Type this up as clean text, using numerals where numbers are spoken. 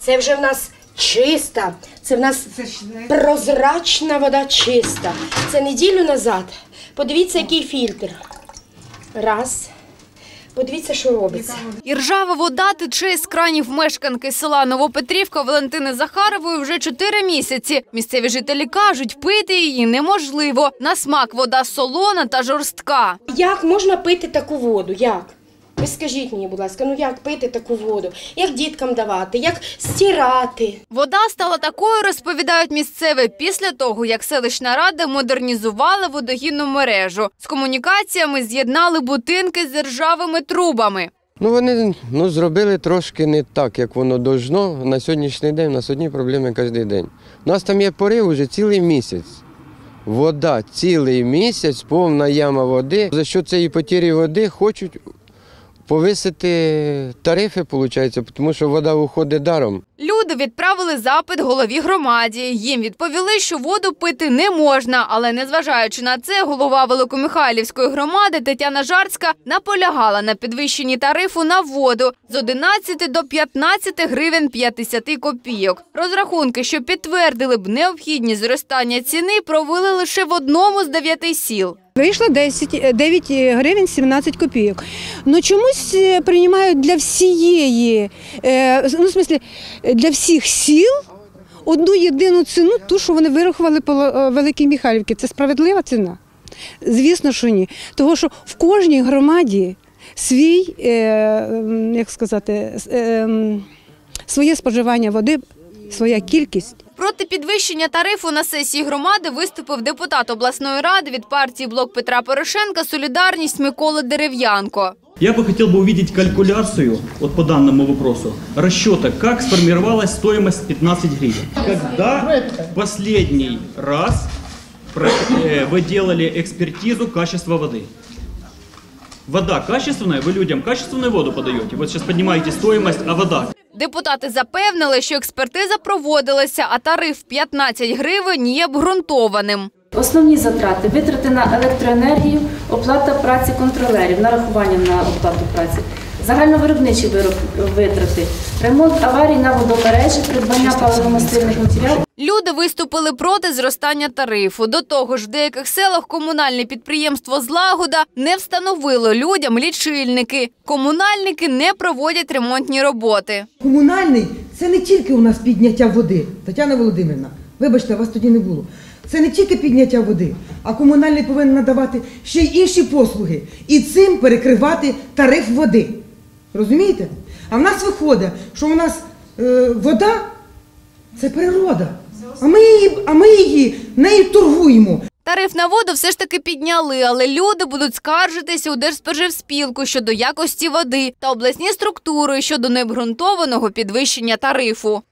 Це вже в нас чиста, це в нас прозрачна вода чиста. Це неділю назад. Подивіться, який фільтр. Раз. Подивіться, що робиться. Іржава вода тече із кранів мешканки села Новопетрівка Валентини Захарової вже 4 місяці. Місцеві жителі кажуть, пити її неможливо. На смак вода солона та жорстка. Як можна пити таку воду? Як? Ви скажіть мені, будь ласка, ну як пити таку воду? Як діткам давати? Як стирати? Вода стала такою, розповідають місцеві, після того, як селищна рада модернізувала водогінну мережу. З комунікаціями з'єднали будинки з іржавими трубами. Вони зробили трошки не так, як воно должно. На сьогоднішній день у нас одні проблеми кожен день. У нас там є порив уже цілий місяць. Вода цілий місяць, повна яма води. За що цієї потері води хочуть повисити тарифи, виходить, тому що вода уходить даром. Люди відправили запит голові громаді. Їм відповіли, що воду пити не можна. Але незважаючи на це, голова Великомихайлівської громади Тетяна Жарська наполягала на підвищенні тарифу на воду з 11 до 15 гривень 50 копійок. Розрахунки, що підтвердили б необхідність зростання ціни, провели лише в одному з 9 сіл. Вийшло 9 гривень 17 копійок. Ну чомусь приймають для всієї, для всіх сіл одну єдину ціну, ту, що вони вирахували по Великій Михайлівці. Це справедлива ціна? Звісно, що ні. Тому що в кожній громаді свій, своє споживання води, своя кількість. Проти підвищення тарифу на сесії громади виступив депутат обласної ради від партії «Блок Петра Порошенка» «Солідарність» Микола Дерев'янко. Я бы хотел бы увидеть калькуляцию, вот по данному вопросу, расчета, как сформировалась стоимость 15 гривен. Когда последний раз вы делали экспертизу качества воды? Вода качественная, вы людям качественную воду подаете? Вот сейчас поднимаете стоимость, а вода? Депутати запевнили, що експертиза проводилася, а тариф 15 гривень є обґрунтованим. Основні затрати – витрати на електроенергію, оплата праці контролерів, нарахування на оплату праці, загальновиробничі витрати, ремонт аварій на водомережі, придбання паливно-мастильних матеріалів. Люди виступили проти зростання тарифу. До того ж, в деяких селах комунальне підприємство «Злагода» не встановило людям лічильники. Комунальники не проводять ремонтні роботи. Комунальний – це не тільки у нас підняття води. Тетяна Володимирівна, вибачте, вас тоді не було. Це не тільки підняття води, а комунальний повинен надавати ще й інші послуги. І цим перекривати тариф води. Розумієте? А в нас виходить, що у нас вода – це природа. А ми нею торгуємо. Тариф на воду все ж таки підняли, але люди будуть скаржитися у Держспоживспілку щодо якості води та обласні структури щодо необґрунтованого підвищення тарифу.